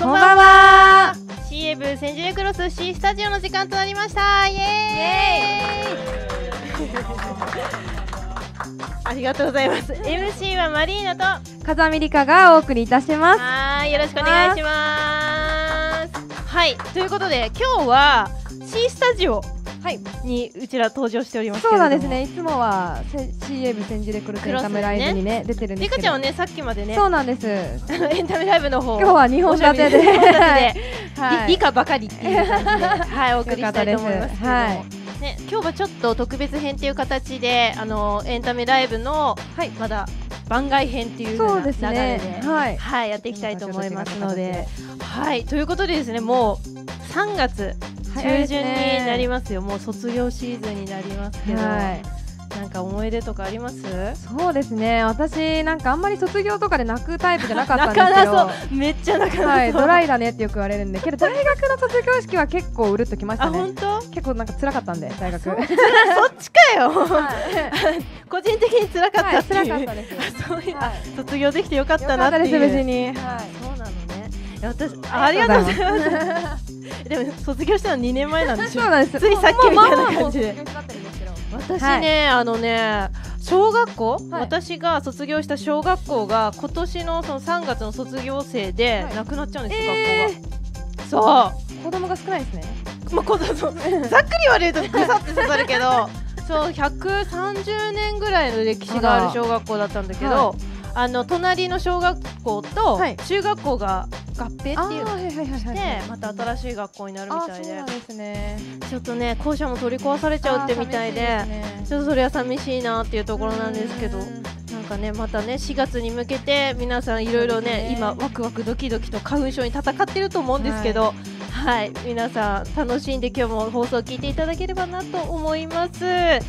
こんばんは。CA 千住レクロス C スタジオの時間となりました。イエーイありがとうございます。MC はマリーナと風見里香がお送りいたします。 はい、よろしくお願いします。はい、ということで今日は C スタジオにうちら登場しておりますけれども、 そうなんですね。いつもは CA 千住レクロスエンタメライブにね出てるんですけど、 リカちゃんはねさっきまでね、 そうなんです。 エンタメライブの方今日は2本立てで理科ばかりっていう感じではいお送りしたいと思いますけども、ね、今日はちょっと特別編という形でエンタメライブの、まだ番外編っていう風な流れで、はいやっていきたいと思いますので、はいということでですね、もう3月中旬になりますよ。もう卒業シーズンになりますけど、なんか思い出とかあります？ そうですね、私なんかあんまり卒業とかで泣くタイプじゃなかったんですけどめっちゃ泣かなそう、 ドライだねってよく言われるんで、けど大学の卒業式は結構うるっときましたね。 あ、本当？ 結構なんか辛かったんで大学。そっちかよ個人的に辛かったっていう、 辛かったです。 そういう卒業できてよかったなっていう。 よかったです、無事に。 そうなのね。私ありがとうございます。でも卒業したの2年前なんでしょ。 そうなんです。 ついさっきみたいな感じで。私ね、小学校、私が卒業した小学校が今年のその3月の卒業生でなくなっちゃうんですよ、学校が。そう。 子供が少ないですね。 まあ、ざっくり言われるとぐさって刺さるけど、そう130年ぐらいの歴史がある小学校だったんだけど、隣の小学校と中学校が合併っていうのをしてまた新しい学校になるみたいで、ちょっとね校舎も取り壊されちゃうってみたいで、ちょっとそれは寂しいなっていうところなんですけど、なんかねまたね4月に向けて皆さんいろいろね今ワクワクドキドキと花粉症に戦ってると思うんですけど、はい、皆さん楽しんで今日も放送を聞いていただければなと思います。はい、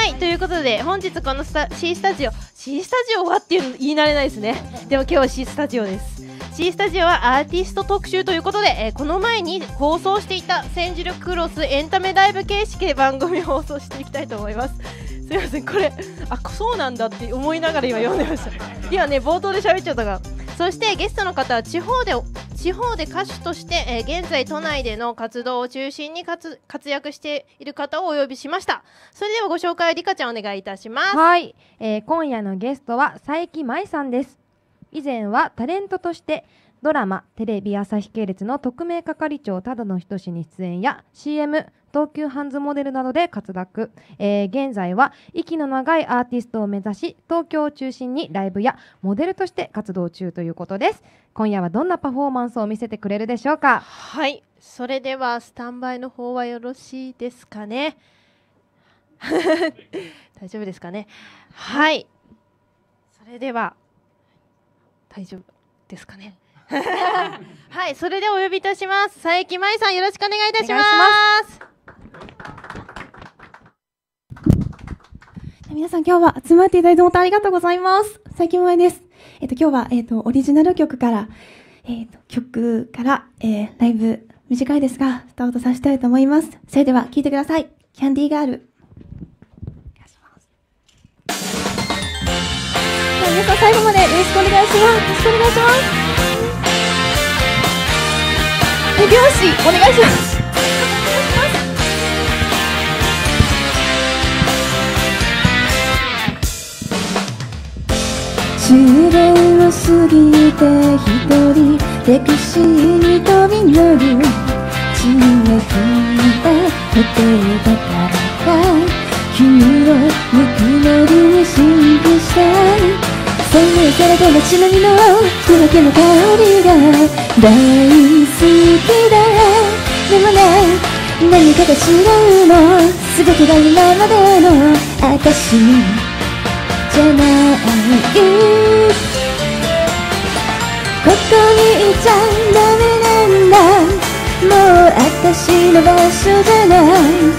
ということで本日このC スタジオはっていうの言い慣れないですね。でも今日は C スタジオです。C スタジオはアーティスト特集ということで、この前に放送していた千住レクロスエンタメライブ形式で番組を放送していきたいと思います。すいません、これそうなんだって思いながら今読んでました。今ね冒頭で喋っちゃったから。そしてゲストの方は地方で歌手として、現在都内での活動を中心に活躍している方をお呼びしました。それではご紹介をリカちゃんお願いいたします。 はい、今夜のゲストは佐伯舞さんです。以前はタレントとしてドラマ、テレビ朝日系列の特命係長ただのひとしに出演や CM、東急ハンズモデルなどで活躍、現在は息の長いアーティストを目指し東京を中心にライブやモデルとして活動中ということです。今夜はどんなパフォーマンスを見せてくれるでしょうか。 はい、それではスタンバイの方はよろしいですかね。大丈夫ですかね。はい、それでは大丈夫ですかね。はい、それではお呼びいたします。佐伯舞さん、よろしくお願いいたします。 皆さん今日は集まっていただいて本当ありがとうございます。佐伯舞です。今日はオリジナル曲から、ライブ短いですがスタートさせたいと思います。それでは聴いてください。キャンディーガール。皆さん最後までよろしくお願いします。よろしくお願いします。手拍子お願いします。終電を過ぎて一人歴史に飛び乗る血が引いたホテルだからか君をぬくもりに信じしたい。洗練された街並みのふわけの香りが大好きだ。でもね、何かが違うの。全てが今までの私じゃない。ここにいちゃダメなんだ。もう私の場所じゃない。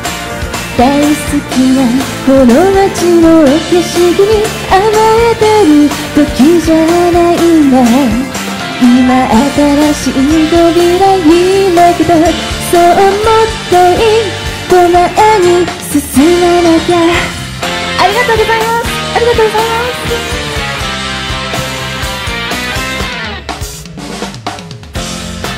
大好きなこの街の景色に甘えてる時じゃないんだ。今新しい扉開けた。そう思って一歩前に進まなきゃ。ありがとうございます。ありがとうございます。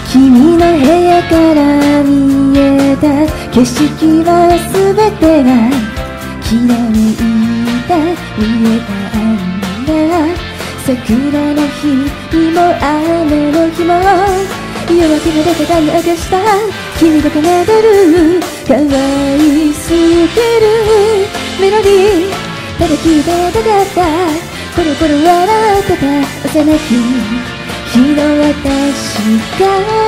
君の部屋から見えた景色は全てがきらめいた見えたんだ。桜の日にも雨の日も夜明けが出た種明かした君が奏でる可愛すぎるメロディーただ聞いてたかった。コロコロ笑ってた幼き日の私が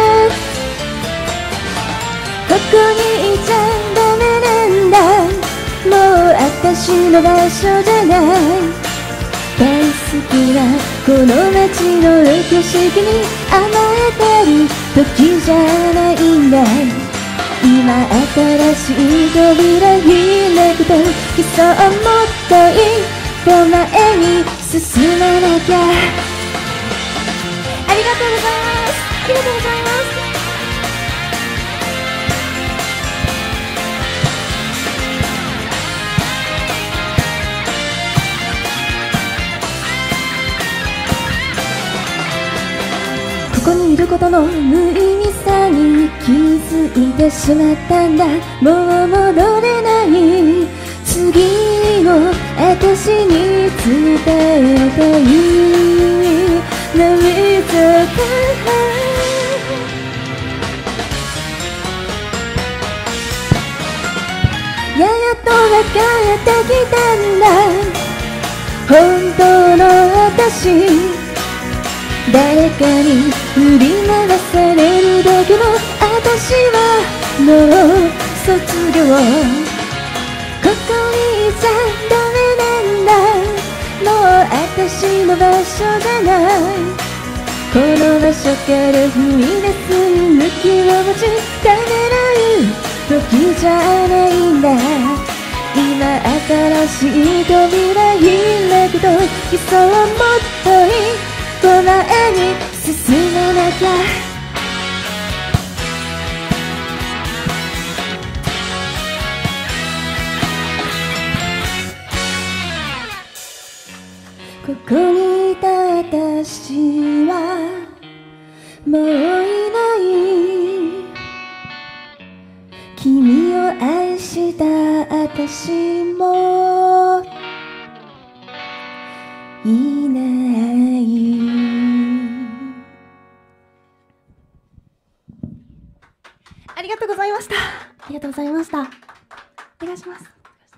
ここにいちゃダメなんだ。もう私の場所じゃない。大好きなこの街の景色に甘えてる時じゃないんだ。今新しい扉開くときそうもっと一歩前に進まなきゃ。ありがとうございます。ありがとうございます。ここにいることの無意味さに気づいてしまったんだ。もう戻れない次を私に伝えていい涙がやっと分かってきたんだ。本当の私誰かに振り回されるだけの私はもう卒業。ここにいちゃダメなんだ。もう私の場所じゃない。この場所から踏み出す勇気を持ちためらう時じゃないんだ。今新しい扉開くといっそうもっといい前に進まなきゃ。ここにいた私はもういない。君を愛した私もいない。ありがとうございました。ありがとうございました。お願いします。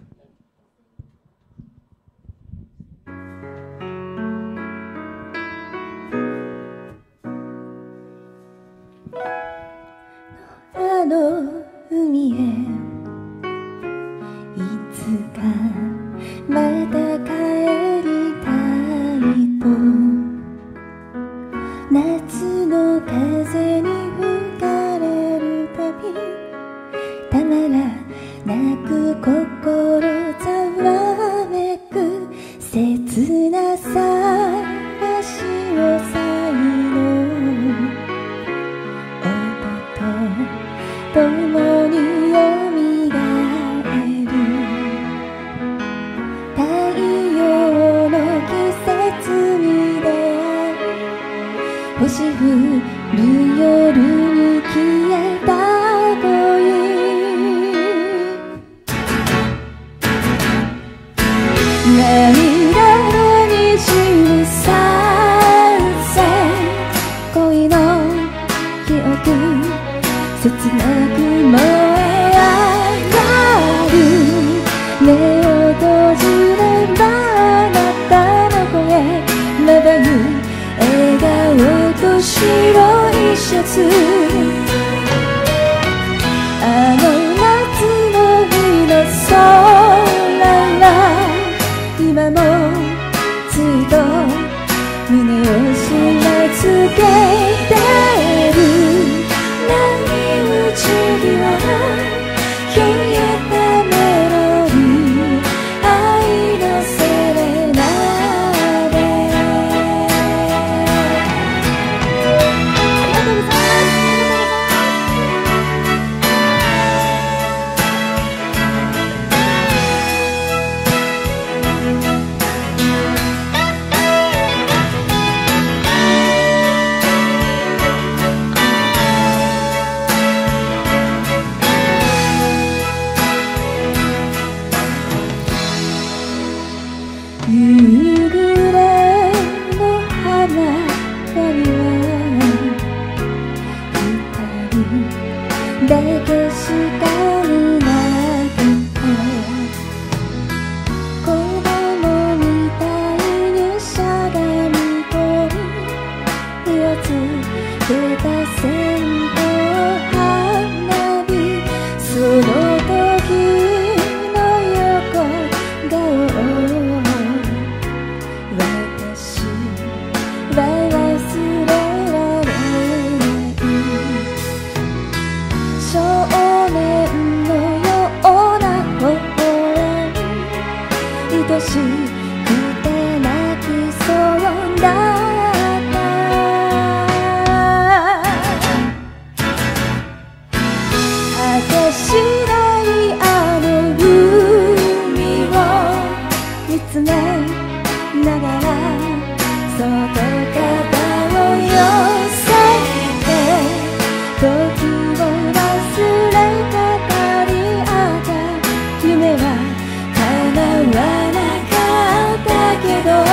あの海へいつかまた帰りたいと夏の風に吹かれるたびたまらなく心ざわめく切なさらしを才の音と共によみがえる太陽の季節に出会い星降る夜に消えた恋涙がにじむサンセット恋の記憶切なく燃え上がる目を閉じればあなたの声まばゆい笑顔と白いシャツあの夏の日の空が今もずっと胸を締め付けてる波打ち際消えたメロディー愛のセレナーデありがとうございます。 線と花火、その時の横顔、私は忘れられない少年のような微笑み、愛しくて泣きそうだ果てしないあの海を見つめながら、そっと肩を寄せて時を忘れかかり合った夢は叶わなかったけど、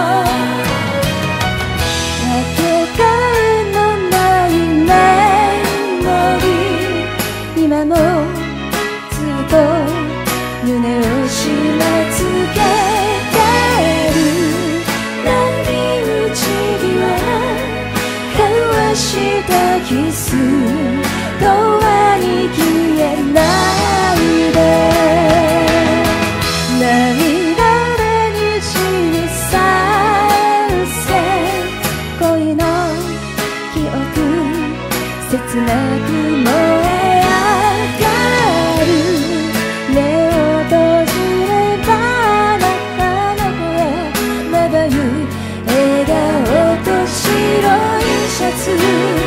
かけがえのないメモリー、今もずっと胸を締め付けてる。波打ち際交わしたキス、永遠に消えないで、涙でにじみさせ恋の記憶、切なく燃え上がる。目を閉じればあなたの声、まばゆい笑顔と白いシャツ、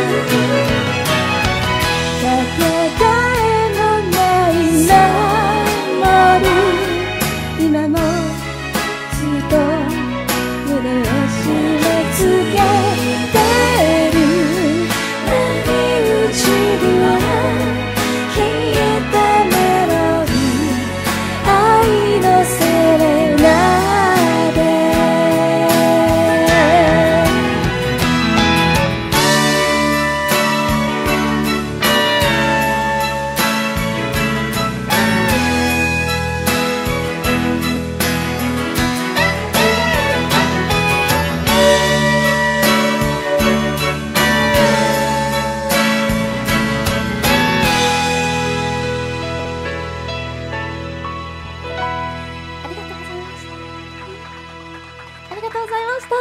かけがえのないメモリー、今もずっと胸を締め付けてる。波打ち際消えたメロディー、愛のセレナーデ。ありがとうございました。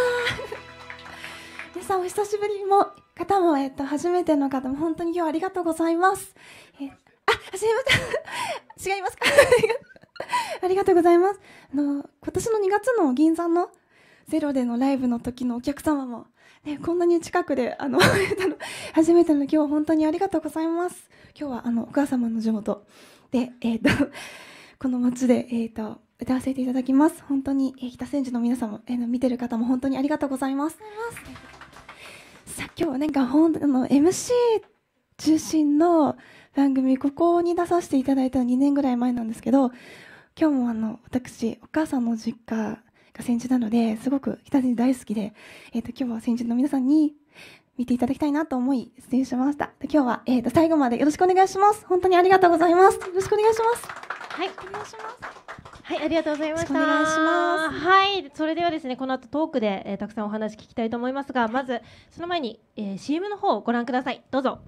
皆さんお久しぶりも方も、初めての方も本当に今日はありがとうございます。初めまして。違いますか？ありがとうございます。今年の2月の銀座のゼロでのライブの時のお客様も、ね、こんなに近くで初めての今日は本当にありがとうございます。今日はお母様の地元で、この街で、歌わせていただきます。本当に、北千住の皆さんも、見てる方も本当にありがとうございます。さあ、今日はなんかMC 中心の番組、ここに出させていただいたの2年ぐらい前なんですけど、今日も私、お母さんの実家が千住なので、すごく北千住大好きで、今日は千住の皆さんに見ていただきたいなと思い出演しました。今日は、最後までよろしくお願いします。本当にありがとうございます。よろしくお願いします。 はい、 お願いします。 はい、ありがとうございました。 お願いします。 はい、それではですね、この後トークで、たくさんお話聞きたいと思いますが、まずその前に、CM の方をご覧ください。どうぞ。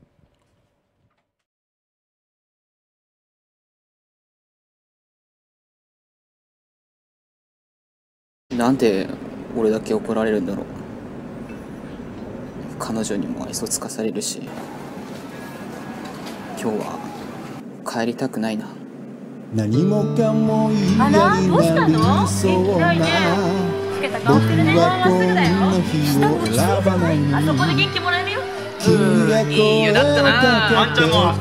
なんで俺だけ怒られるんだろう。彼女にも愛想つかされるし、今日は帰りたくないな。 何もかも嫌になりそうな、僕はこんな日を選ばない。 あそこで元気もらえるよ。 君が声をかけてくれたら、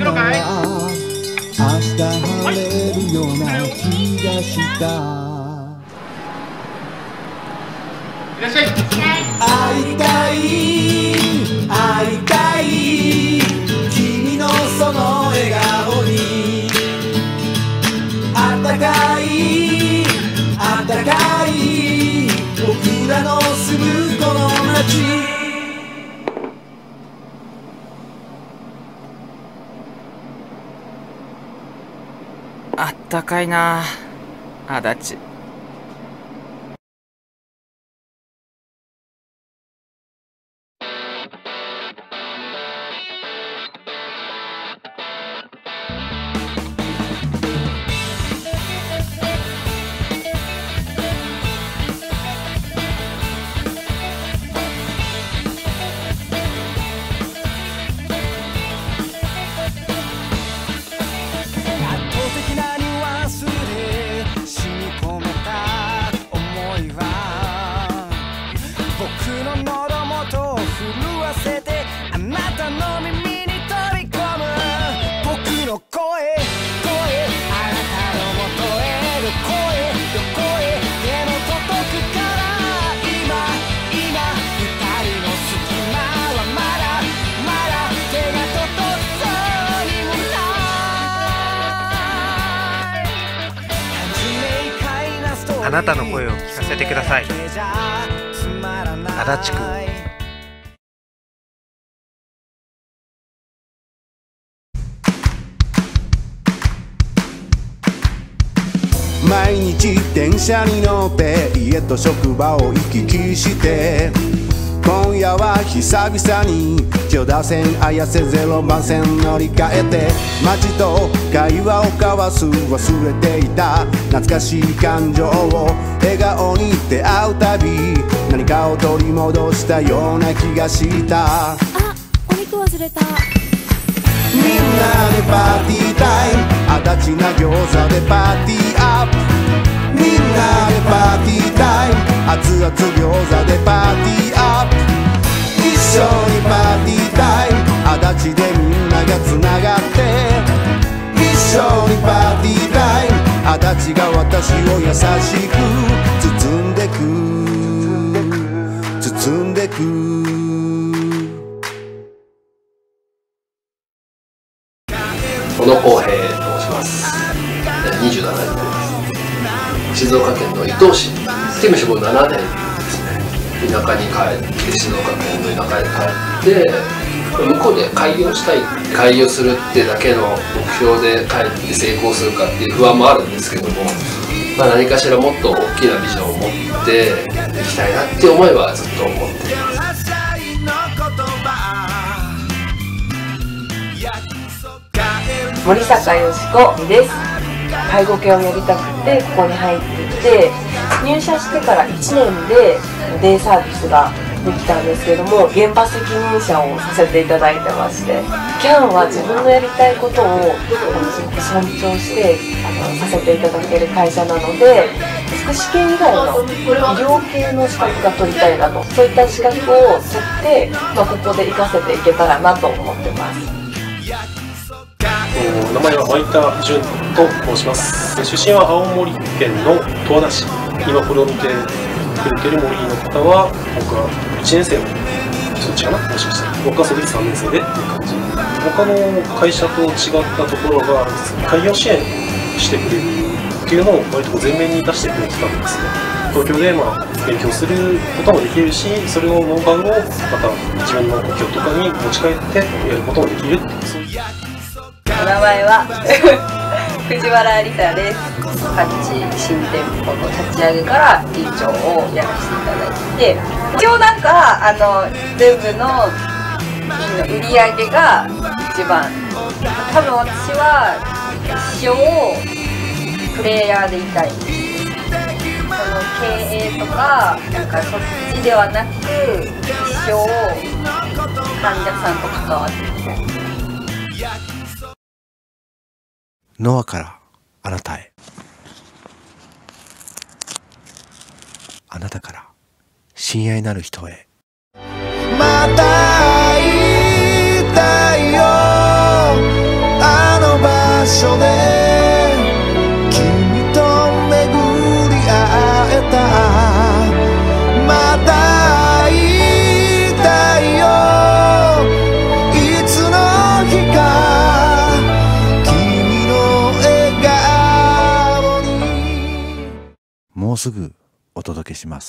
明日晴れるような気がした。 いらっしゃい。 会いたい会いたい、君のその笑顔に。あったかいあったかい、僕らの住むこの街。 あったかいな、足立。 なたの声を聞かせてください。足立区。 毎日電車に乗って家と職場を行き来して、今夜は久々に千代田線綾瀬0番線乗り換えて、街と会話を交わす忘れていた懐かしい感情を笑顔に出会うたび、何かを取り戻したような気がした。 あ、お肉忘れた。 みんなでパーティータイム、足立な餃子でパーティーアップ。みんなでパーティータイム、熱々餃子でパーティーアップ。一緒にパーティータイム、足立でみんながつながって。一緒にパーティータイム、足立が私を優しく包んでく、包んでく。 小野康平と申します。27年になります。静岡県の伊東市、ティムシ僕7年ですね。田舎に帰って、静岡県の田舎に帰って、向こうで開業したい、開業するってだけの目標で帰って成功するかっていう不安もあるんですけども、何かしらもっと大きなビジョンを持っていきたいなっていう思いはずっと思っています。 森坂よし子です。介護系をやりたくてここに入ってきて、入社してから1年でデイサービスができたんですけども、現場責任者をさせていただいてまして、キャンは自分のやりたいことをすごく尊重してさせていただける会社なので、福祉系以外の医療系の資格が取りたいなと、そういった資格を取って、ここで活かせていけたらなと思ってます。 名前は前田純と申します。出身は青森県の十和田市。今これを見てくれてる森の方は、僕は1年生のそっちかな、もしかしたら僕はその時3年生でっていう感じ。他の会社と違ったところが開業支援してくれるっていうのを割と前面に出してくれてたんですね。東京で勉強することもできるし、それのノウハウをまた自分の故郷とかに持ち帰ってやることもできるっていう、そういう。 お名前は藤原理沙です。各地新店舗の立ち上げから委員長をやらせていただいて、一応全部の売り上げが一番、多分私は一生プレイヤーでいたい。その経営とかそっちではなく、一生患者さんと関わっていきたい。 ノアからあなたへ、あなたから親愛なる人へ。また会いたいよ、あの場所で君と巡り会えた。また会いたいよ、いつの日かもうすぐお届けします。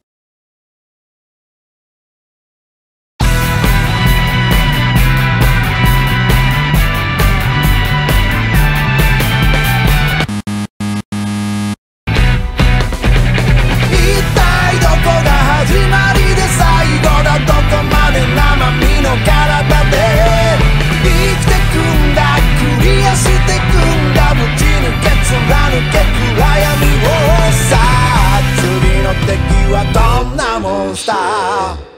一体どこが始まりで最後だ、どこまで生身の体で生きてくんだ、クリアしてくんだ、ぶち抜け貫け暗闇を。さあ次の敵はどんなモンスター。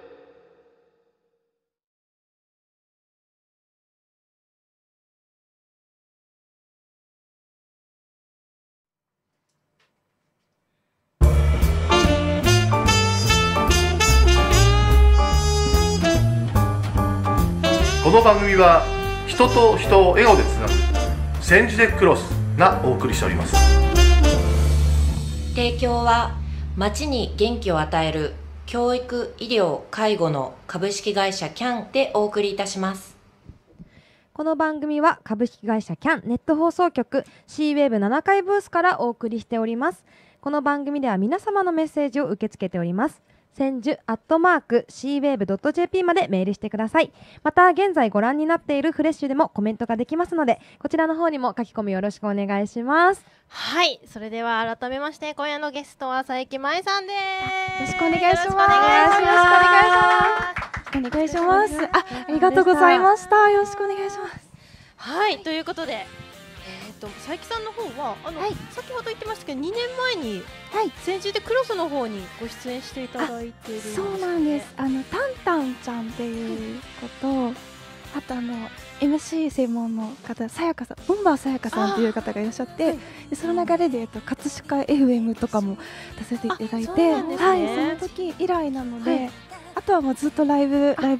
この番組は人と人を笑顔でつなぐセンジデクロスがお送りしております。 提供は街に元気を与える教育、医療、介護の株式会社キャンでお送りいたします。 この番組は株式会社キャンネット放送局 C-WAVE7 階ブースからお送りしております。 この番組では皆様のメッセージを受け付けております。千住@cwave.jp までメールしてください。また現在ご覧になっているフレッシュでもコメントができますので、こちらの方にも書き込みよろしくお願いします。 はい、それでは改めまして今夜のゲストは佐伯舞さんです。 よろしくお願いします。よろしくお願いします。ありがとうございました。よろしくお願いします。 はい、ということで佐伯さんの方は先ほど言ってましたけど2年前に先日でクロスの方にご出演していただいているんですね。 そうなんです。タンタンちゃんっていうことあとMC 専門の方さやかさん、ボンバーさやかさんっていう方がいらっしゃって、でその流れで葛飾 FM とかも出させていただいて、はい、その時以来なので、あとはもうずっとライブで、はい、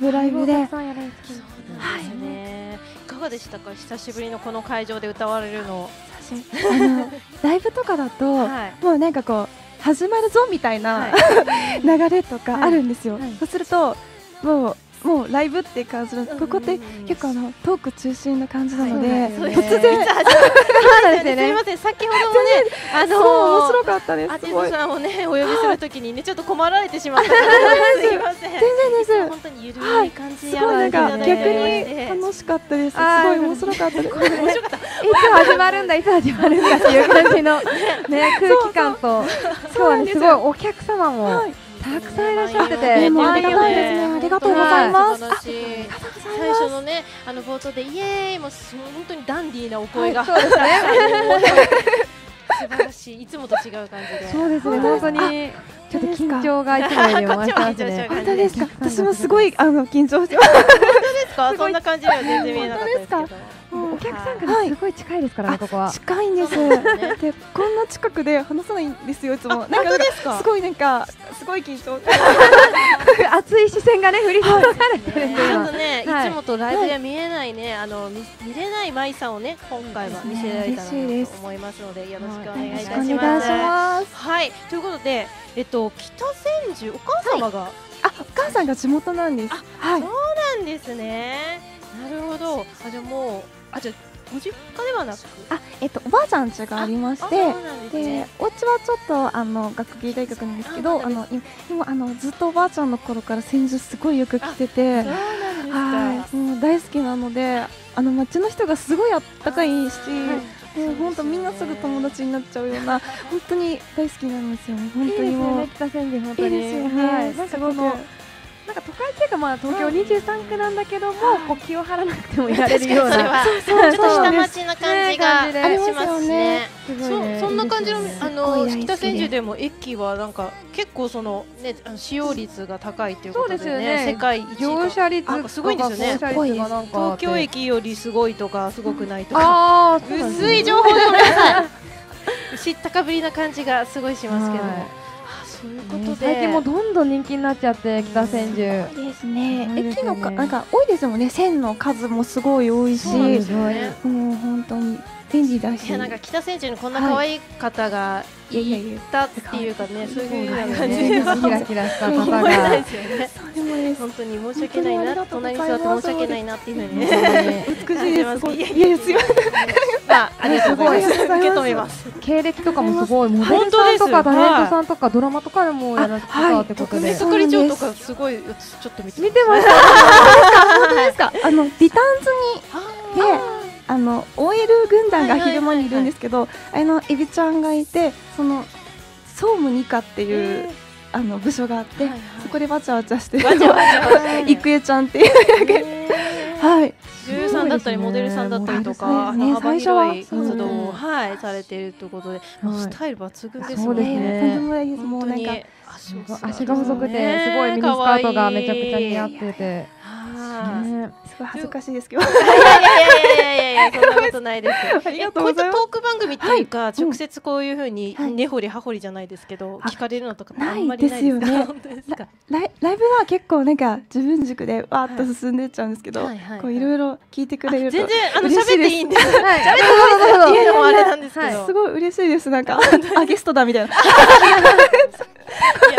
いかがでしたか、久しぶりのこの会場で歌われるの。 ライブとかだと、もうなんかこう始まるぞみたいな、流れとかあるんですよ。そうするともうライブっていう感じの、ここって結構トーク中心な感じなので、突然すみません、先ほどもね面白かったです。 アーティストさんをねお呼びするときにねちょっと困られてしまった。すみません。 全然です。 本当にゆるい感じやられて逆に楽しかったです。すごい面白かったです。面白かった。 いつ始まるんだっていう感じのね空気感と、今日はねすごいお客様もたくさんいらっしゃってて、 ありがたいですね。ありがとうございます。 最初のね冒頭でイエーイも本当にダンディーなお声が、 そうですね。 素晴らしい、いつもと違う感じで。 そうですね、本当にちょっと緊張がいつもよりも増してますね。 本当ですか。私もすごい緊張してます。 本当ですか。そんな感じでは全然見えなかったですけど。 お客さんからすごい近いですからね、ここは。 近いんです。で、こんな近くで話さないんですよ、いつも。 本当ですか。 すごいすごい緊張。 熱い視線がね振り注がれてるんで。 ちょっとね、いつもとライブでは見えないね、見れない舞さんをね、今回は見せられたらと思いますので、よろしくお願いいたします。はい、ということで、北千住、お母様が、 お母さんが地元なんです。 そうなんですね。なるほど。じゃあもう。じゃあご実家ではなく、 おばあちゃん家がありまして、でお家はちょっと学芸大学なんですけど、今ずっとおばあちゃんの頃から千住すごいよく来てて、もう大好きなので、町の人がすごいあったかいし、もう本当みんなすぐ友達になっちゃうような本当に大好きなんですよね。本当にもう北千住本当にいいですよね。 なんかこのなんか都会っていうか東京23区なんだけども、こう気を張らなくてもいられるようなちょっと下町な感じがしますね。そんな感じの北千住でも駅はなんか結構そのね使用率が高いということでね、世界一乗車率すごいんですよね。東京駅よりすごいとかすごくないとか、 薄い情報でごめんなさい。知ったかぶりな感じがすごいしますけど。そういうことで最近もどんどん人気になっちゃって北千住。 そうですね。駅のなんか多いですもんね。線の数もすごい多いし、もう本当に便利だし。 いやなんか北千住にこんな可愛い方がいたっていうかね、そういう感じでキラキラした方が。 本当に申し訳ないな、隣に座って申し訳ないなっていうふうに。 美しいです。いや強い。 ありがとうございます。受け止めます。 経歴とかもすごい、モデルさんとかタレントさんとかドラマとかでもやられてたってことで。 係長とかすごいちょっと見てました。 本当ですか。リターンズにで。OL 軍団が昼間にいるんですけど、エビちゃんがいて、その総務2課っていう部署があって、そこでバチャバチャしてる郁恵ちゃんっていうはい、 女優さんだったりモデルさんだったりとか幅広い活動をされているということで、スタイル抜群ですもんね。 もうなんか足が細くてすごいミニスカートがめちゃくちゃ似合ってて。 すごい恥ずかしいですけど。いやそんなことないです。こういったトーク番組っていうか、直接こういうふうに根掘り葉掘りじゃないですけど聞かれるのとかあんまりないですか。本当ですか。 ライブは結構なんか自分軸でわーっと進んでっちゃうんですけど、こういろいろ聞いてくれると全然喋っていいんです。喋っていいのもあれなんですけど、 すごい嬉しいです。なんかゲストだみたいな。い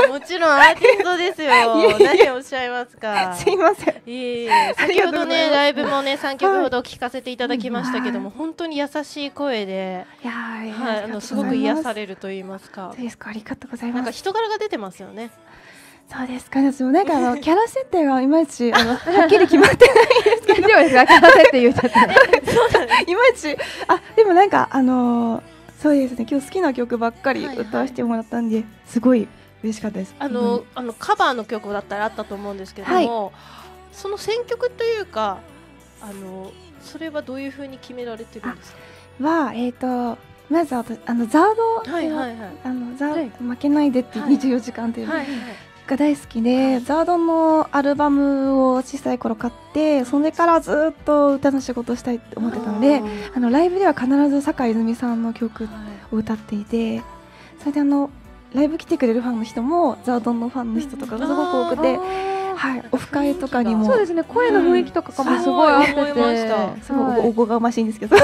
もちろんアーティストですよ。何をおっしゃいますか。 すいません。 先ほどねライブもね3曲ほど聴かせていただきましたけども、本当に優しい声で、すごく癒されると言いますか。 そうですか、ありがとうございます。 なんか人柄が出てますよね。 そうですかね。でもなんかキャラ設定がいまいちはっきり決まってないですけど。 大丈夫ですか？キャラ設定言っちゃって。 いまいちでもなんかそうですね。今日好きな曲ばっかり歌わせてもらったんで、すごい嬉しかったです。 カバーの曲だったらあったと思うんですけども、その選曲というかそれはどういう風に決められてるんですか？ まずザード、ザード負けないでって24時間っていうが大好きで、ザードのアルバムを小さい頃買って、それからずっと歌の仕事をしたいって思ってたので、ライブでは必ず坂井泉さんの曲を歌っていて、それでライブ来てくれるファンの人もザードのファンの人とかがすごく多くて、オフ会とかにもそうですね、声の雰囲気とかもすごい合ってて、 すごいおこがましいんですけど、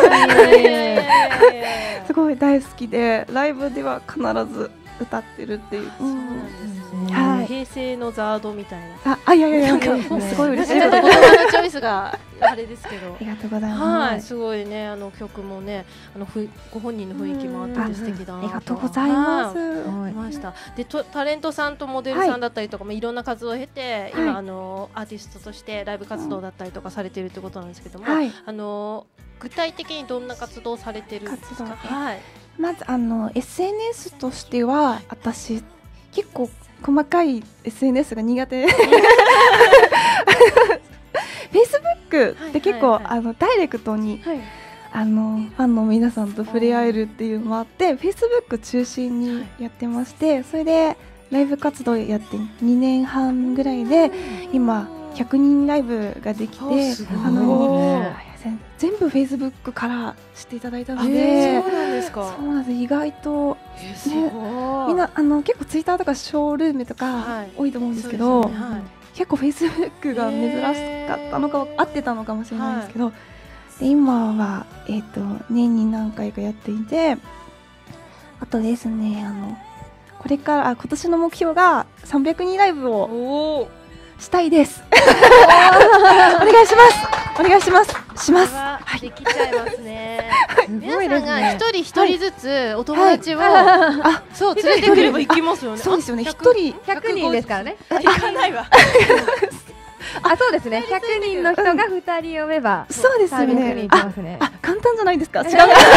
すごい大好きで、ライブでは必ず歌ってるっていう。 平成のザードみたいな。 いやすごい嬉しい。 ちょっと言葉のチョイスがあれですけど。 ありがとうございます。 すごいね、曲もね、ご本人の雰囲気もあって素敵だな。 ありがとうございます。 思いました。で、タレントさんとモデルさんだったりとか、いろんな活動を経て、今アーティストとしてライブ活動だったりとかされているってことなんですけども、具体的にどんな活動をされてるんですか？ まずSNS としては、私結構細かい SNS が苦手。Facebook って結構ダイレクトにファンの皆さんと触れ合えるっていうのもあって、Facebook 中心にやってまして、それでライブ活動やって2年半ぐらいで今100人ライブができて、全部 Facebook から知っていただいたので、 そうなんですか。 そうなんです。意外とみんな結構 Twitter とかショールームとか多いと思うんですけど、結構 Facebook が珍しかったのか合ってたのかもしれないですけど、で今は年に何回かやっていて、あとですね、これから今年の目標が300人ライブをしたいです。お願いします。お願いします。します。 できちゃいますね。皆さんが一人ずつお友達をそう連れてくれば行きますよね。 そうですよね。一人 100人ですからね。 行かないわ。 そうですね。100人の人が2人呼べば、 そうですよね。 簡単じゃないですか。違う。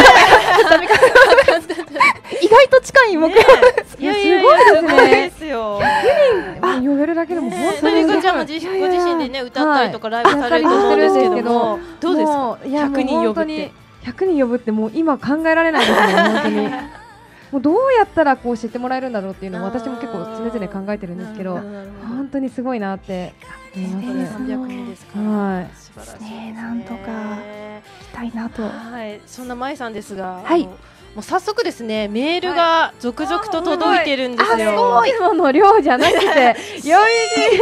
意外と近い目標。 すごいですよ。 100人呼べるだけでも本当に。 ご自身でね歌ったりとかライブされると思うんですけども、どうですか？100人呼ぶって。 100人呼ぶってもう今考えられないですね、本当に。もうどうやったらこう知ってもらえるんだろうっていうのを私も結構常々考えてるんですけど、本当にすごいなって思いますね。 300人ですか。素晴らしいね。 なんとかしたいなと。 そんな舞さんですが、もう早速ですね、メールが続々と届いてるんですよ。 すごいもの量じゃなくて、ちょっ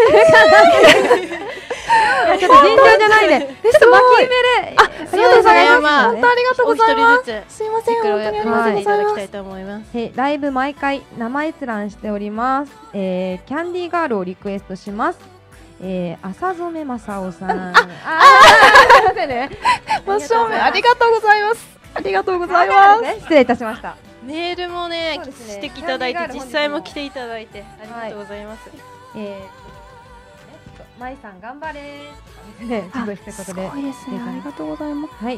と尋常じゃないで、ちょっと巻き目で、 ありがとうございます。本当ありがとうございます。すいません、 本当にありがとうございます。いただきたいと思います。 ライブ毎回生閲覧しております。キャンディーガールをリクエストします。浅染正夫さん。すいませんね。 真正面ありがとうございます。ありがとうございます。 失礼いたしました。 メールもね、していただいて、実際も来ていただいて、ありがとうございます。 まいさん頑張れー。ね、すごい一言で。 すごいですね。ありがとうございます。 はい、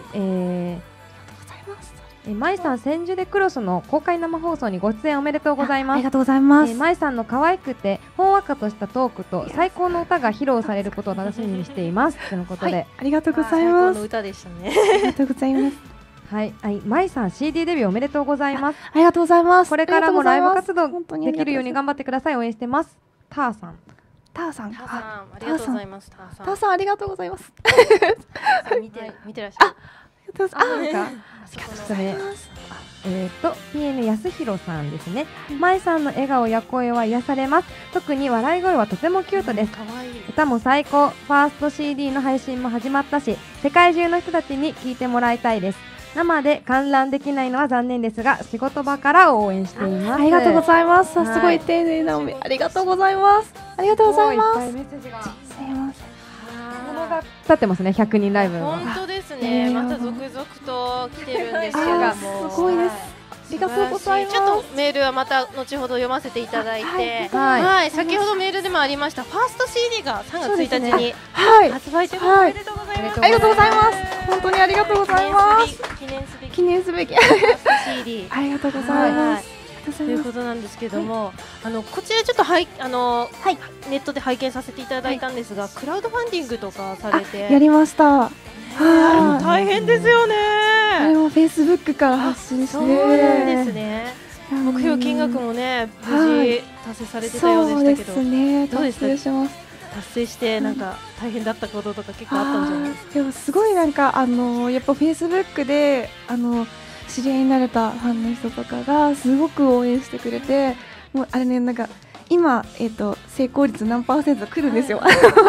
まいさん千住でクロスの公開生放送にご出演おめでとうございます。 ありがとうございます。 まいさんの可愛くてほんわかとしたトークと最高の歌が披露されることを楽しみにしています。ということで、 ありがとうございます。 最高の歌でしたね。 ありがとうございます。 はい、まいさん CD デビューおめでとうございます。 ありがとうございます。 これからもライブ活動できるように頑張ってください。応援してます。ターさん。 ターさん、 ありがとうございます。 ターさん、ありがとうございます。 見てらっしゃる。 ちょっとね、 PN 安弘さんですね。まいさんの笑顔や声は癒されます。特に笑い声はとてもキュートです。歌も最高。ファースト CD の配信も始まったし、世界中の人たちに聴いてもらいたいです。 生で観覧できないのは残念ですが、仕事場から応援しています。 ありがとうございます。すごい丁寧なおめ、ありがとうございます。ありがとうございます。 いっぱいメッセージが。 すいません。 物が立ってますね、100人ライブの。 本当ですね。また続々と来てるんですけども。 すごいです。ありがとうございます。 ちょっとメールはまた後ほど読ませていただいて、はい、先ほどメールでもありましたファースト CD が3月1日に発売ということでおめでとうございます。 ありがとうございます。本当にありがとうございます。記念すべき。 ファースト CD。 ありがとうございます。 ということなんですけども、こちらちょっとネットで拝見させていただいたんですが、クラウドファンディングとかされてやりました。 大変ですよね。 あれもフェイスブックから発信して、 そうなんですね。目標金額もね無事達成されてたようでしたけど、 そうですね。 どうでした？ 達成します。 達成してなんか大変だったこととか結構あったんじゃないですか？ でもすごいなんかやっぱフェイスブックで知り合いになれたファンの人とかがすごく応援してくれて、もうあれね、なんか今成功率何%来るんですよ。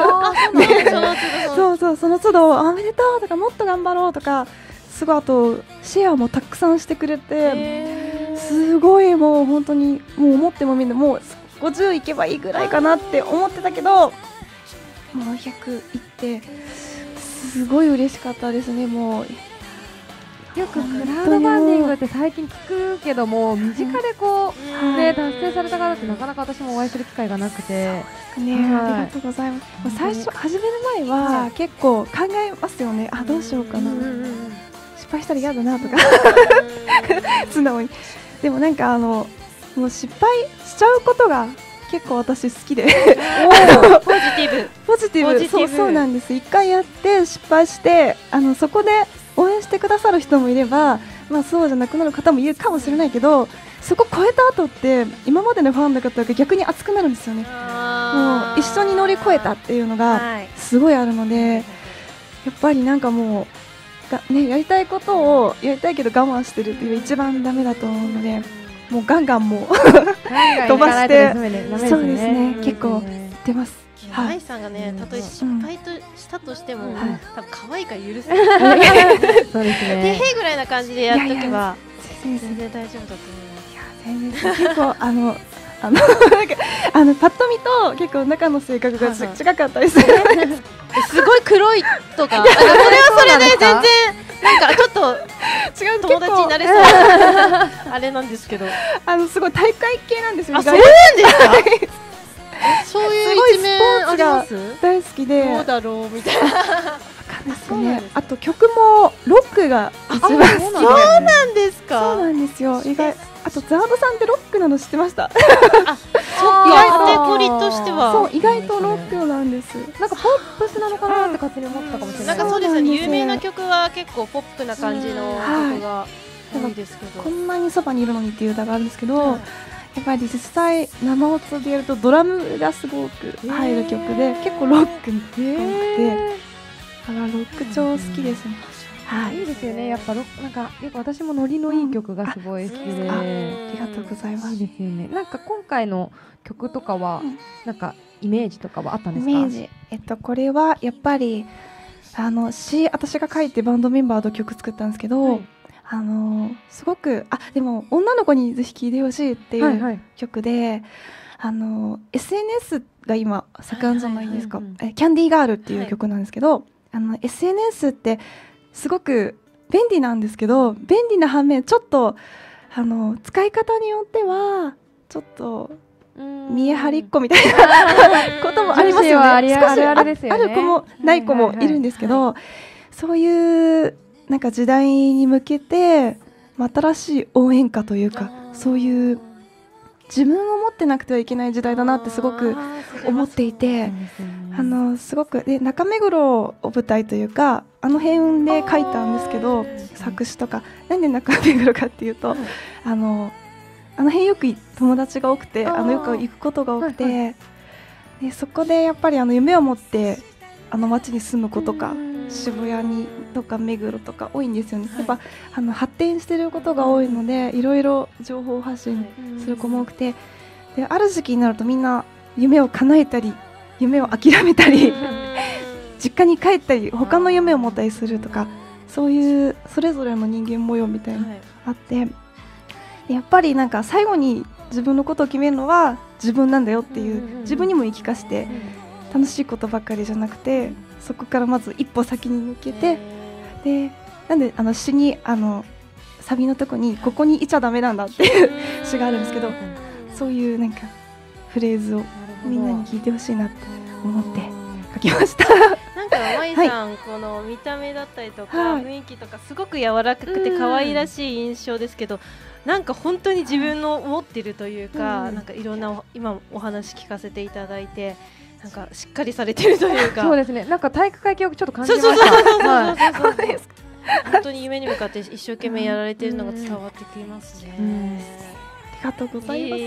そうそう、その都度おめでとうとかもっと頑張ろうとか、すごいあとシェアもたくさんしてくれて、すごいもう本当にもう思ってもみんなもう50いけばいいぐらいかなって思ってたけど、もう100いってすごい嬉しかったですね。もうよくクラウドファンディングって最近聞くけども、身近でこうね達成された方ってなかなか私もお会いする機会がなくてね。ありがとうございます。最初始める前は結構考えますよね。あ、どうしようかな、失敗したら嫌だなとか素直に。でもなんかもう失敗しちゃうことが結構私好きでポジティブそうなんです。一回やって失敗してそこで応援してくださる人もいれば、まあ、そうじゃなくなる方もいるかもしれないけど、そこ超えた後って今までのファンの方が逆に熱くなるんですよね。もう一緒に乗り越えたっていうのがすごいあるので、やっぱりなんかもうやりたいことをやりたいけど我慢してるっていう一番ダメだと思うので、もうガンガンも飛ばして、そうですね、結構出ます。 愛さんがね、たとえ失敗としたとしても、多分可愛いから許せない。 そうですね。 てへぐらいな感じでやっとけば全然大丈夫だと思います。 結構パッと見と結構中の性格が違かったりする。 すごい黒いとか、それはそれで全然なんかちょっと違う友達になれそうあれなんですけど、 すごい大会系なんですよ。 そうなんですか？そういう一面あります？ 大好きで。 どうだろうみたいな。 ですね。あと曲もロックが一番好きで。 そうなんですか？ そうなんですよ。意外。あとザードさんってロックなの知ってました？ 意外とコリとしては。 そう、意外とロックなんです。 なんかポップスなのかなって勝手に思ってたかもしれない。 なんかそうですね。有名な曲は結構ポップな感じの曲が多いですけど。 こんなにそばにいるのにっていう歌があるんですけど、やっぱり実際生音でやるとドラムがすごく入る曲で、結構ロックが多くて、だからロック超好きですね。 いいですよね。やっぱなんかよく私もノリのいい曲がすごい好きで、 ありがとうございます。 いいですよね。なんか今回の曲とかはなんかイメージとかはあったんですか？ イメージ、これはやっぱり私が書いてバンドメンバーと曲作ったんですけど、すごくでも女の子にぜひ聴いてほしいっていう曲で、SNS が今盛んじゃないですか。キャンディーガールっていう曲なんですけど、SNS ってすごく便利なんですけど、便利な反面ちょっと使い方によってはちょっと見え張りっこみたいなこともありますよね。少しある子もない子もいるんですけど、そういうなんか時代に向けて新しい応援歌というか、そういう自分を持ってなくてはいけない時代だなってすごく思っていて、すごく中目黒を舞台というか辺で書いたんですけど、作詞とか。なんで中目黒かっていうと、辺よく友達が多くて、よく行くことが多くて、でそこでやっぱり夢を持って町に住む子とか渋谷にとか目黒とか多いんですよね。やっぱ発展してることが多いので、いろいろ情報発信する子も多くて、である時期になるとみんな夢を叶えたり夢を諦めたり実家に帰ったり他の夢を持ったりするとか、 そういうそれぞれの人間模様みたいなのがあって、でやっぱりなんか最後に自分のことを決めるのは自分なんだよっていう、自分にも言い聞かせて、楽しいことばっかりじゃなくて、そこからまず一歩先に抜けて、でなんで詩にサビのとこにここにいちゃダメなんだっていう詩があるんですけど、そういうなんかフレーズをみんなに聞いてほしいなって思って書きました。 なんかまいさん、この見た目だったりとか、雰囲気とかすごく柔らかくて可愛らしい印象ですけど、なんか本当に自分の持ってるというか、なんかいろんな今お話聞かせていただいて、なんかしっかりされてるというか。 そうですね。なんか体育会系をちょっと感じました。 本当に夢に向かって一生懸命やられてるのが伝わってきますね。 ありがとうございます。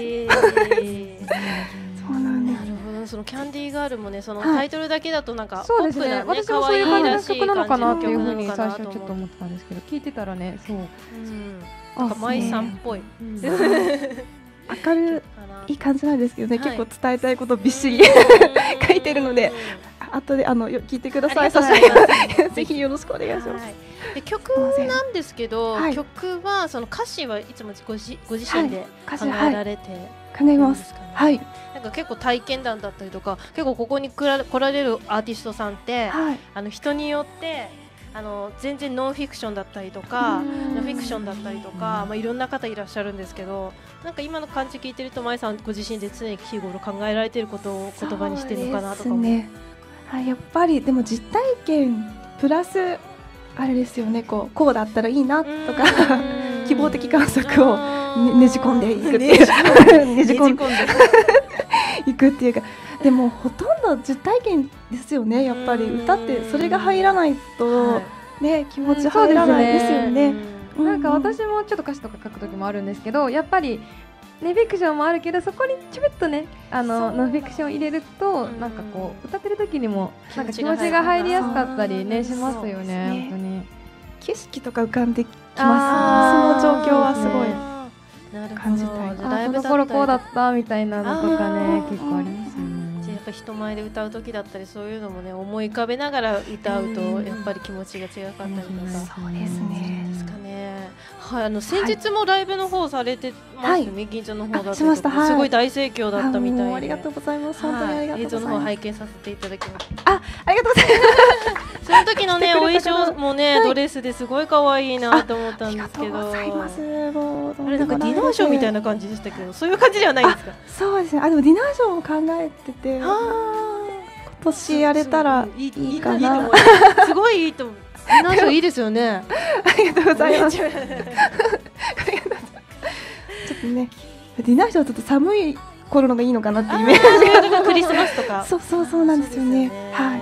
そうなんです。なるほど。そのキャンディーガールもね、そのタイトルだけだとなんかそうですね。私もそういう感じの曲なのかなっていうふうに最初ちょっと思ってたんですけど、聞いてたらね、そう。 なんか舞さんっぽい。 明るい感じなんですけどね、結構伝えたいことびっしり書いてるので、後で聞いてください。ぜひよろしくお願いします。 で曲なんですけど、曲はその歌詞はいつもご自身で考えられて考えます。はい。 なんか結構体験談だったりとか、結構ここに来られるアーティストさんって、人によって全然ノンフィクションだったりとか、ノンフィクションだったりとか、いろんな方いらっしゃるんですけど、なんか今の感じ聞いてると、まいさんご自身で常に日頃考えられていることを言葉にしてるのかなとかも。 やっぱりでも実体験プラスあれですよね、こうだったらいいなとか希望的観測をねじ込んでいくっていうねじ込んでいくっていうか、でもほとんど実体験ですよね。やっぱり歌ってそれが入らないとね、気持ち入らないですよね。 なんか私もちょっと歌詞とか書く時もあるんですけど、やっぱりフィクションもあるけど、そこにちょびっとねノンフィクション入れると、なんかこう歌ってる時にもなんか気持ちが入りやすかったりねしますよね。本当に景色とか浮かんできます。その状況はすごい感じたい。 この頃こうだったみたいなのとかね、結構ありますよね。 やっぱ人前で歌う時だったり、そういうのもね思い浮かべながら歌うとやっぱり気持ちが違かったりとか。 そうですね。 ですかね。はい、先日もライブの方されてましたね。銀座の方だったりとか、すごい大盛況だったみたいで。 ありがとうございます。本当にありがとうございます。 映像の方拝見させていただきました。 ありがとうございます。 その時のねお衣装もねドレスですごい可愛いなと思ったんですけど。 あれなんかディナーショーみたいな感じでしたけど、そういう感じではないんですか？ そうですね。でもディナーショーも考えてて、今年やれたらいいかな。 すごいいいと思う。ディナーショーいいですよね。 ありがとうございます。ちょっとね、ディナーショーちょっと寒い頃のがいいのかなっていうイメージ。 クリスマスとか。 そうなんですよね。はい。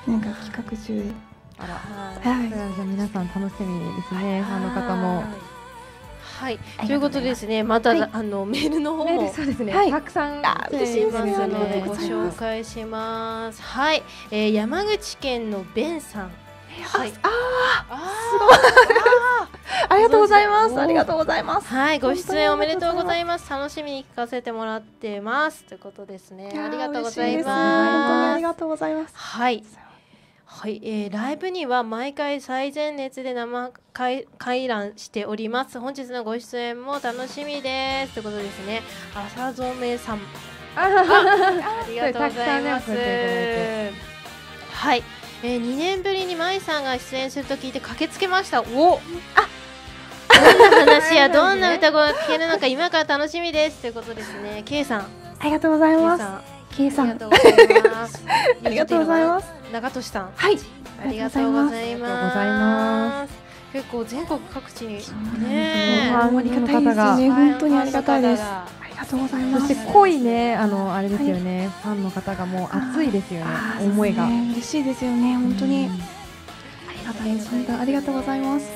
なんか企画中で。 はい。じゃあ皆さん楽しみですね。ファンの方も。 はい。ということですね。またメールの方もそうですね。たくさん嬉しいですのでご紹介します。はい。山口県のベンさん。はい。 すごい。ありがとうございます。ありがとうございます。 はい、ご出演おめでとうございます。楽しみに聞かせてもらってますということですね。ありがとうございます。 本当にありがとうございます。 はい。はい、ライブには毎回最前列で生回覧しております。本日のご出演も楽しみですということですね。朝染さん。ありがとうございます。はい。2年ぶりにまいさんが出演すると聞いて駆けつけました。どんな話やどんな歌声が聴けるのか今から楽しみですということですね。K さん、 ありがとうございます。K さん、 ありがとうございます。 ありがとうございます。 長俊さん、 はい、 ありがとうございます。結構全国各地にね、 ありがたいですね。本当にありがたいです。ありがとうございます。 そして濃いね、あれですよね、ファンの方がもう熱いですよね、思いが。 嬉しいですよね、本当に。ありがたいです。本当ありがとうございます。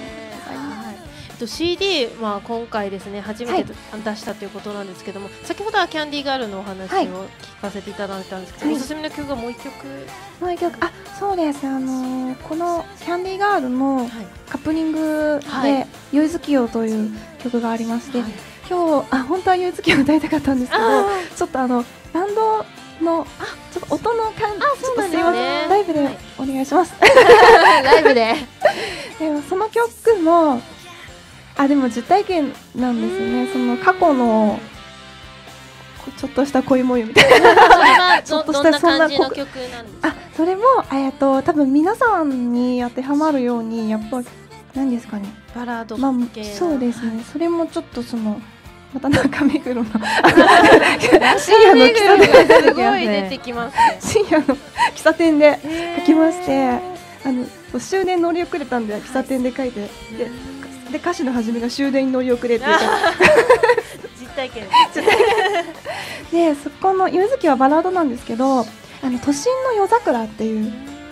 CD は今回ですね初めて出したということなんですけども、先ほどはキャンディーガールのお話を聞かせていただいたんですけど、おすすめの曲がもう一曲。 そうです。このキャンディーガールのカップリングで「酔い月夜」という曲がありまして、今日本当は酔い月夜を歌いたかったんですけど、ちょっとバンドのちょっと音の感じ、 そうなんですね。 ライブでお願いします。 ライブで。 でもその曲もでも実体験なんですね。その過去のちょっとした恋模様みたいな。 ちょっとしたそんな感じの曲なんですか。 それも多分皆さんに当てはまるようにやっぱ何ですかね。 バラード系。 そうですね。それもちょっとそのまた中目黒の深夜の喫茶店がすごい出てきますね。 深夜の喫茶店で書きまして、終電乗り遅れたんで喫茶店で書いて、で歌詞の始めが終電に乗り遅れっていうか実体験で、そこのゆずきはバラードなんですけど、都心の夜桜っていう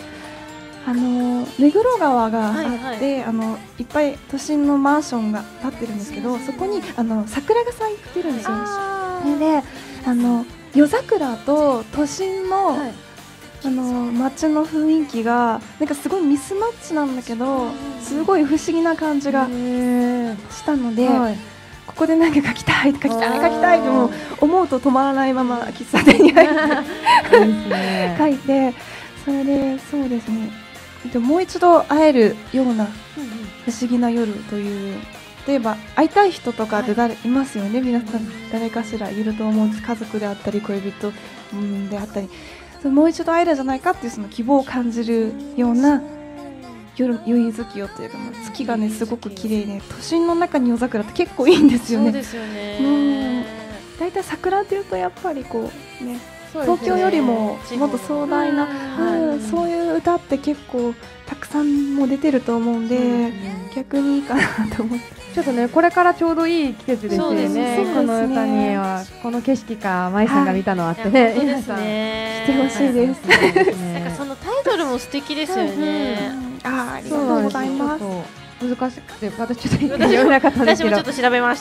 目黒川があって、いっぱい都心のマンションが建ってるんですけど、そこに桜が咲いてるんですよ。で夜桜と都心の、街の雰囲気がなんかすごいミスマッチなんだけど、すごい不思議な感じがしたので、ここでなんか書きたいっても思うと止まらないまま喫茶店に入って書いて、それでそうですね。でもう一度会えるような不思議な夜という、例えば会いたい人とかっていますよね。皆さん誰かしらいると思うんです。家族であったり恋人であったり、もう一度会えるんじゃないかっていうその希望を感じるような夜月夜というか、月がねすごく綺麗で、都心の中に夜桜って結構いいんですよね。 そうですよね。 だいたい桜っていうとやっぱりこうね、東京よりももっと壮大な、そういう歌って結構たくさんも出てると思うんで、逆にいいかなと思って。 ちょっとね、これからちょうどいい季節ですよね。この歌にはこの景色か舞さんが見たのあってね、 皆さん来てほしいです。 なんかそのタイトルも素敵ですよね。 ありがとうございます。 難しくて私ちょっと読めなかったんですけど、 私もちょっと調べました。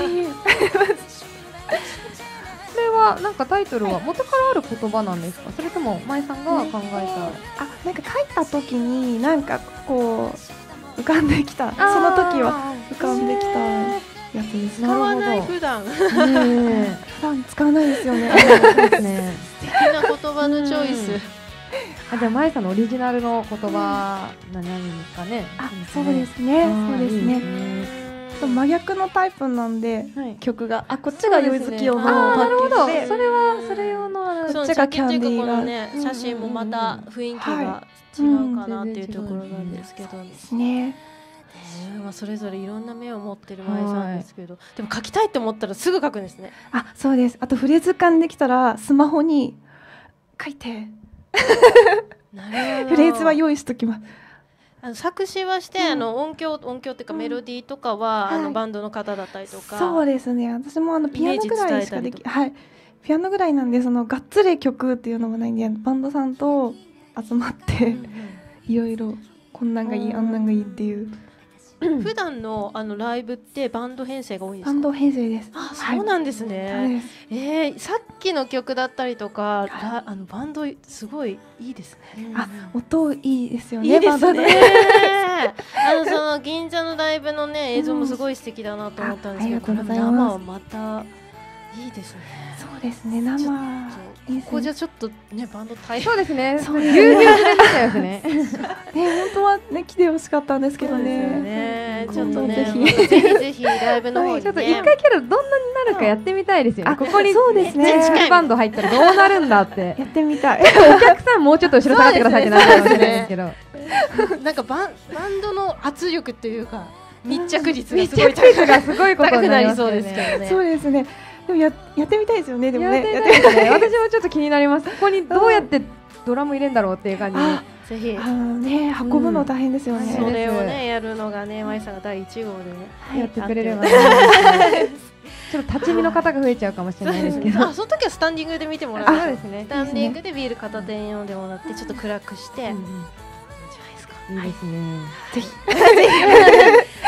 それはなんかタイトルは元からある言葉なんですか、それとも舞さんが考えた？ なんか書いた時になんかこう浮かんできた、その時は浮かんできたやつです。 使わない普段。 普段使わないですよね。 素敵な言葉のチョイス。 じゃあ舞さんのオリジナルの言葉何ですかね。 そうですね。そうですね。真逆のタイプなんで、曲がこっちが夜月夜のパッケージで、 それはそれ用のこっちがキャンディーがね、写真もまた雰囲気が違うかなっていうところなんですけどね。 それぞれいろんな面を持ってる舞さんですけど、でも書きたいって思ったらすぐ書くんですね。 そうです。あとフレーズ感できたらスマホに書いてフレーズは用意しときます。 作詞はして、音響っていうかメロディーとかは、バンドの方だったりとか。 そうですね。私もピアノぐらいしかできピアノぐらいなんで、そのがっつり曲っていうのもないんで、バンドさんと集まっていろいろこんなんがいいあんなんがいいっていう。 普段のライブってバンド編成が多いんですか？ バンド編成です。 そうなんですね。さっきの曲だったりとか、バンドすごいいいですね。 音いいですよね。 いいですね。その銀座のライブのね映像もすごい素敵だなと思ったんですけど、生はまたいいですね。 そうですね。生ここじゃちょっとねバンド大変。 そうですね。ぎゅうぎゅう詰めになっちゃいますね。 本当はね来てほしかったんですけどね。 ちょっとねぜひライブの方にちょっと一回けどどんなになるかやってみたいですよね。ここにそうですね。 バンド入ったらどうなるんだってやってみたい。 お客さんもうちょっと後ろ下がってくださいってなるかもしれないですけど、 なんかバンドの圧力というか密着率がすごいことになりそうですけどね。 そうですね。でもやってみたいですよね。でもね。 私もちょっと気になります。ここにどうやってドラム入れるんだろうっていう感じ。 ぜひね運ぶの大変ですよね。 それをねやるのがね舞さんが第1号でねやってくれれば。ちょっと立ち見の方が増えちゃうかもしれないですけど。 その時はスタンディングで見てもらう。そうですね。スタンディングでビール片手に飲んでもらってちょっと暗くして。 いいですね。 ぜひ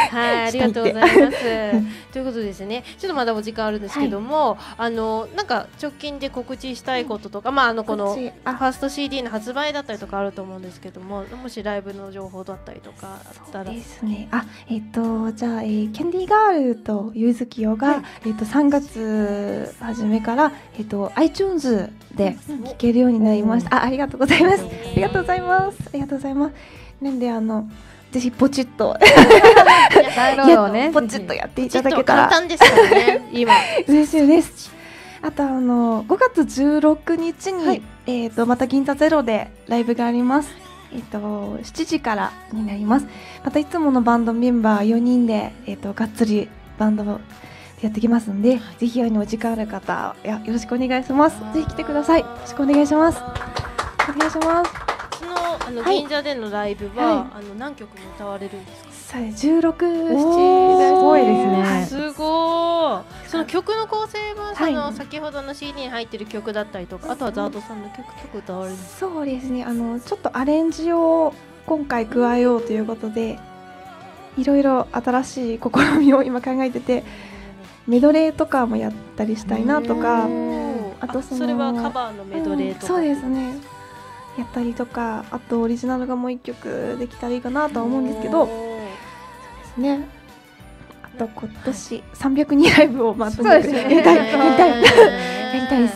はい、ありがとうございます。ということですね。ちょっとまだお時間あるんですけども、なんか直近で告知したいこととか、このファースト CD の発売だったりとかあると思うんですけども、もしライブの情報だったりとかあったら。 そうですね。じゃあ、キャンディーガールとゆずきよが、3月初めから、iTunes で聴けるようになりました。ありがとうございます。ありがとうございます。ありがとうございます。なんでぜひポチッとダウンロードをね、 ポチッとやっていただけたら簡単ですからね。今嬉しいです。あと5月16日に、また銀座ゼロでライブがあります。7時からになります。またいつものバンドメンバー4人でがっつりバンドをやってきますんで、ぜひお時間ある方よろしくお願いします。ぜひ来てください。よろしくお願いします。お願いします。 銀座でのライブは何曲も歌われるんですか ？16、7 すごいですね。 すごい。その曲の構成は先ほどの CD に入ってる曲だったりとか、あとはザードさんの曲とか歌われるんですか？ そうですね。ちょっとアレンジを今回加えようということで、いろいろ新しい試みを今考えてて、メドレーとかもやったりしたいなとか、あとそれはカバーのメドレーとか、 そうですね。やったりとか、あとオリジナルがもう1曲できたらいいかなとは思うんですけど、そうですね。あと今年300人ライブをやりたいです。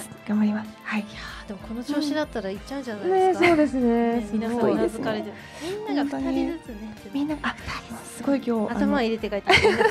頑張ります。はい。いやでもこの調子だったらいっちゃうんじゃないですか。 そうですね。 皆さんうなずかれてる。みんなが2人ずつね。 みんなすごい今日頭入れて書いて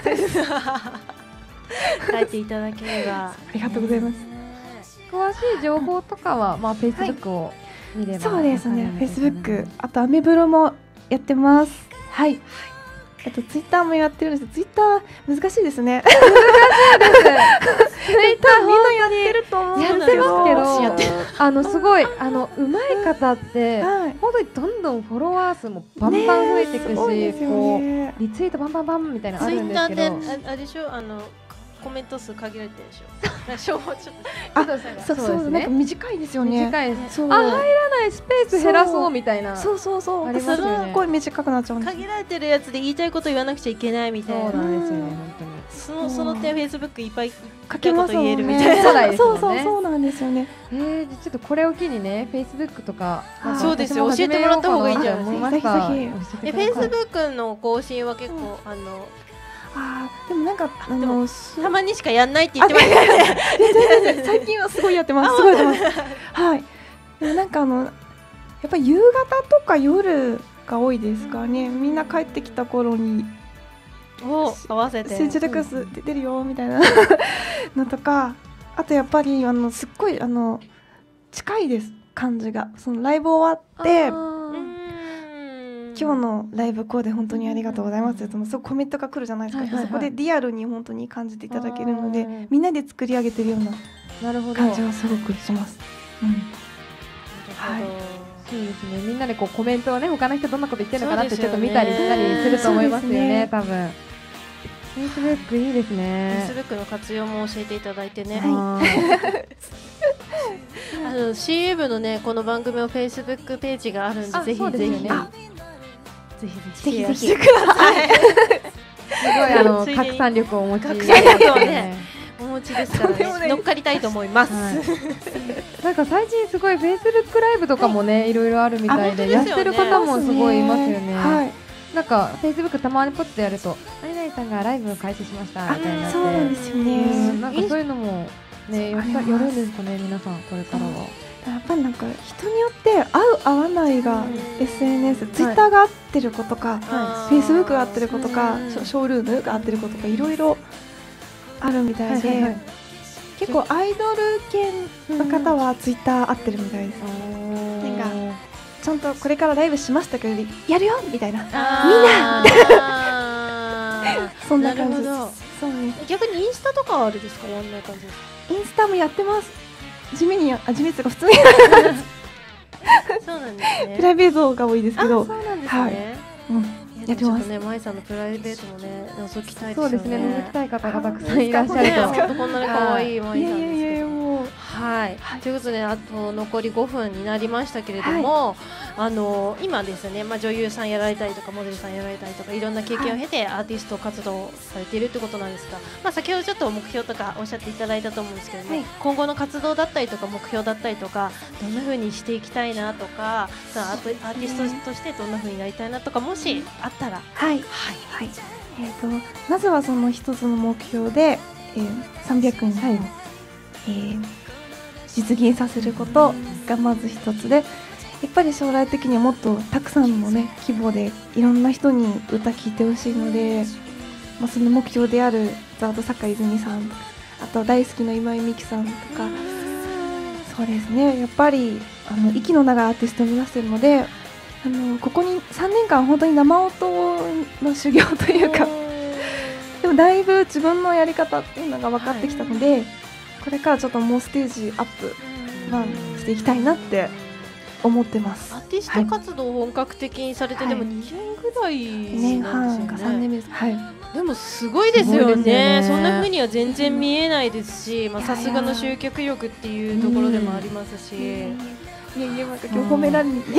書いていただければ。 ありがとうございます。 詳しい情報とかはFacebook を見れば。 そうですね。Facebook、あとアメブロもやってます。はい。ツイッターもやってるんです。ツイッター難しいですね。難しいです。ツイッターみんなやってると思うんですけど、すごい上手い方って本当にどんどんフォロワー数もバンバン増えていくし、こうリツイートバンバンバンみたいなのあるんですけど。 ツイッターってあれでしょ、コメント数限られてるでしょ。 そうなんか短いですよね。 短いです。入らないスペース減らそうみたいな。 そう。すごい短くなっちゃうんです。 限られてるやつで言いたいこと言わなくちゃいけないみたいな。 そうなんですよね、本当に。 その点フェイスブックいっぱい書けますもんね。 みたいな。 そうなんですよね。 ちょっとこれを機にね、フェイスブックとかそうですよ、教えてもらった方がいいんじゃないですか。 ぜひフェイスブックの更新は結構でもなんかたまにしかやんないって言ってましたよね。 最近はすごいやってます。すごいやってます。はい。でもなんかやっぱり夕方とか夜が多いですからね。みんな帰ってきた頃に合わせてセンチュレクス出てるよみたいなのとか、あとやっぱりすっごい近いです感じが。そのライブ終わって今日のライブこうで本当にありがとうございますってすごいコメントが来るじゃないですか。そこでリアルに本当に感じていただけるので、みんなで作り上げてるような感じはすごくします。 はい。そうですね。みんなでこうコメントをね、他の人どんなこと言ってるのかなってちょっと見たりしたりすると思いますよね。多分。Facebook いいですね。 Facebook の活用も教えていただいてね。CM のね、この番組の Facebook ページがあるんで、ぜひぜひ。ぜひしてください。 すごい拡散力をお持ちお持ちですからね、乗っかりたいと思います。 なんか最近すごいフェイスブックライブとかもね、いろいろあるみたいで、やってる方もすごいいますよね。なんかフェイスブックたまにポッとやると、何々さんがライブ開始しましたみたいな。 そうなんですよね。 なんかそういうのもね、やるんですかね、皆さんこれからは。 やっぱりなんか人によって合う合わないが SNS、ツイッターが合ってる子とか、フェイスブックが合ってる子とか、ショールームが合ってる子とかいろいろあるみたいで、結構アイドル系の方はツイッター合ってるみたいです。なんかちゃんとこれからライブしましたけどやるよみたいな、みんなそんな感じ。 逆にインスタとかはあれですか、やんない感じですか？ インスタもやってます。地味に地味とか普通にそうなんですね。 プライベートが多いですけど、 そうなんですね。 やってます。 まいさんのプライベートもね、覗きたいですよね。 そうですね、覗きたい方がたくさんいらっしゃると。 こんなに可愛いまいさんですけど。はい。ということで、あと残り5分になりましたけれども、 今ですね、女優さんやられたりとかモデルさんやられたりとかいろんな経験を経てアーティスト活動をされているってことなんですが、先ほどちょっと目標とかおっしゃっていただいたと思うんですけども、今後の活動だったりとか目標だったりとかどんな風にしていきたいなとか、アーティストとしてどんな風になりたいなとか、もしあったら。 まずはその一つの目標で、300人を、実現させることがまず一つで、やっぱり将来的にはもっとたくさんのね規模でいろんな人に歌聴いてほしいので、その目標であるザード坂井泉さん、あと大好きな今井美樹さんとか、そうですね、やっぱり息の長いアーティストを目指しているので、ここに3年間本当に生音の修行というかでもだいぶ自分のやり方っていうのが分かってきたので、これからちょっともうステージアップ、していきたいなって思ってます。 アーティスト活動を本格的にされて、でも2年ぐらい 2年半か3年目です。 でもすごいですよね。そんな風には全然見えないですし、さすがの集客力っていうところでもありますし、 今日褒められにす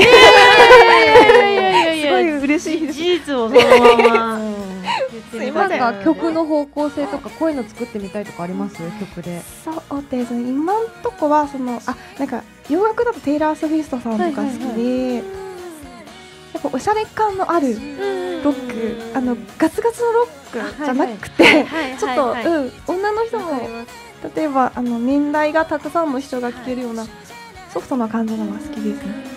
ごい嬉しいです。 事実をそのままなんか曲の方向性とかこういうの作ってみたいとかあります？曲で。 そうですね、今んとこはなんか洋楽だとテイラー・スウィフトさんとか好きで、やっぱおしゃれ感のあるロック、ガツガツのロックじゃなくて、ちょっと女の人も例えば年代がたくさんの人が聴けるようなソフトな感じのが好きですね。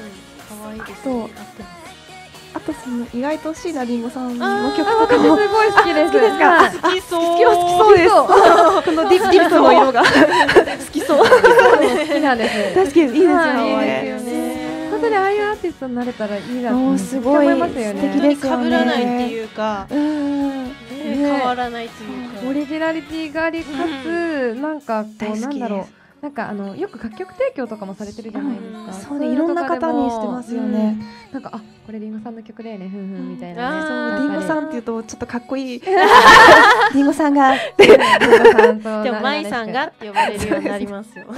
あとその意外と椎名林檎さんの曲とかもすごい好きです。 好きですか？ 好きそう。 好きそうです。このディップの色が好きそう。 好きなんです。 確かにいいですよね。 本当にああいうアーティストになれたらいいなってすごい素敵ですよね。 被らないっていうか、変わらないっていうか、 オリジナリティがありかつなんかこうなんだろう。なんかよく楽曲提供とかもされてるじゃないですか。 そうね、いろんな方にしてますよね。 なんかこれリンゴさんの曲だよね、ふんふんみたいなね。リンゴさんっていうとちょっとかっこいい。リンゴさんがでもマイさんがって呼ばれるようになりますよ。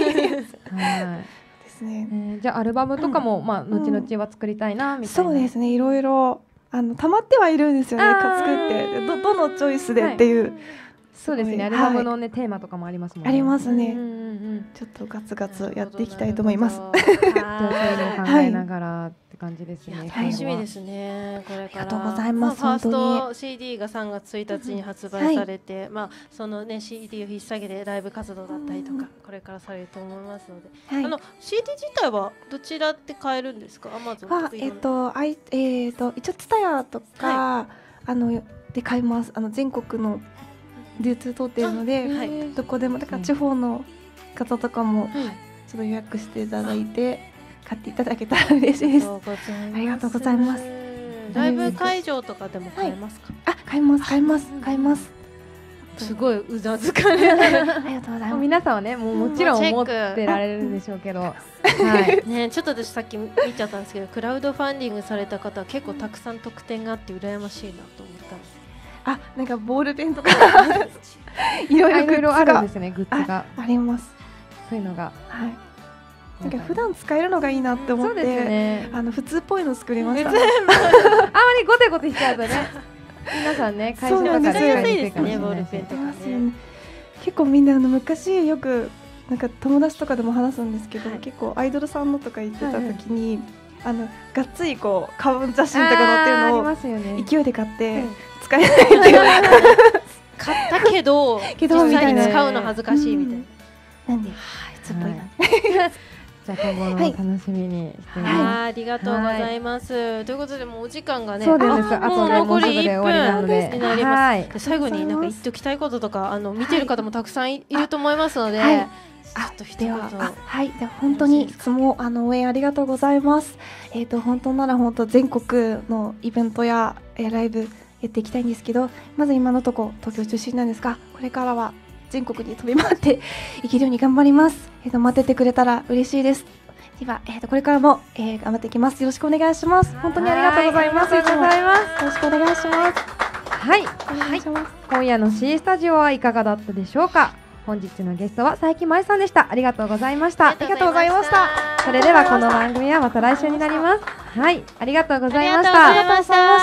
ですね。 じゃあアルバムとかも後々は作りたいなみたいな。 そうですね、いろいろ溜まってはいるんですよね。作ってどのチョイスでっていう。 そうですね、アルバムのねテーマとかもありますもんね。 ありますね。ちょっとガツガツやっていきたいと思います。 じゃあそういうのを考えながらって感じですね。 楽しみですね。これから。 ありがとうございます。 ファースト CD が3月1日に発売されて、そのね CD を引っ提げてライブ活動だったりとかこれからされると思いますので、CD 自体はどちらで買えるんですか？Amazon とか。 一応TSUTAYAとかで買います。全国の流通通っているので、どこでもだから地方の方とかもちょっと予約していただいて買っていただけたら嬉しいです。ありがとうございます。 ライブ会場とかでも買えますか？ 買います。 すごいうなずかれ。 ありがとうございます。 皆さんはねもちろん持ってられるんでしょうけど、 ね、ちょっと私さっき見ちゃったんですけど、クラウドファンディングされた方は結構たくさん特典があって羨ましいなと思ったんです。 なんかボールペンとかいろいろあるんですね、グッズがあります。 そういうのがなんか普段使えるのがいいなって思って、普通っぽいの作りました。 あまりゴテゴテしちゃうとね、皆さんね会社とかで使いやすいですね、ボールペンとかね。 結構みんな昔よくなんか友達とかでも話すんですけど、結構アイドルさんのとか言ってた時にがっつりこう顔写真とか載ってるのを勢いで買って使えないっていう買ったけど実際に使うの恥ずかしいみたいな。 なんでつっぽいな。 じゃあ今後の楽しみにしています。 ありがとうございます。ということでもうお時間がね、 そうです。あと残り1分になります。 で最後になんか言っておきたいこととか見てる方もたくさんいると思いますので。 では本当にいつも応援ありがとうございます。本当なら本当全国のイベントやライブやっていきたいんですけど、まず今のところ東京中心なんですが、これからは全国に飛び回っていけるように頑張ります。待っててくれたら嬉しいです。ではこれからも頑張っていきます。よろしくお願いします。本当にありがとうございます。よろしくお願いします。 はい、今夜の C スタジオはいかがだったでしょうか。本日のゲストは佐伯舞さんでした。ありがとうございました。 ありがとうございました。 それではこの番組はまた来週になります。はい、ありがとうございました。 ありがとうございました。